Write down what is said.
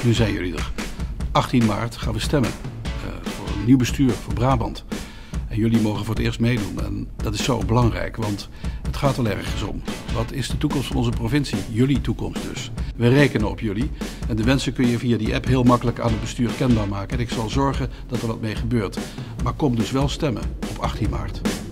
Nu zijn jullie er. 18 maart gaan we stemmen voor een nieuw bestuur voor Brabant. En jullie mogen voor het eerst meedoen. En dat is zo belangrijk, want het gaat er ergens om. Wat is de toekomst van onze provincie? Jullie toekomst dus. We rekenen op jullie. En de wensen kun je via die app heel makkelijk aan het bestuur kenbaar maken. En ik zal zorgen dat er wat mee gebeurt. Maar kom dus wel stemmen op 18 maart.